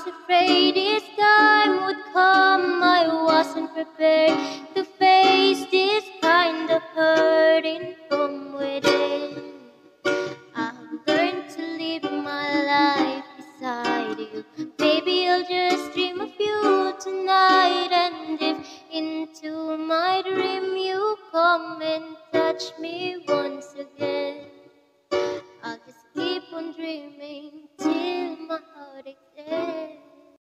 afraid this time would come. I wasn't prepared to face this kind of hurting from within. I've learned to live my life beside you. Baby, I'll just dream of you tonight. And if into my dream you come and touch me once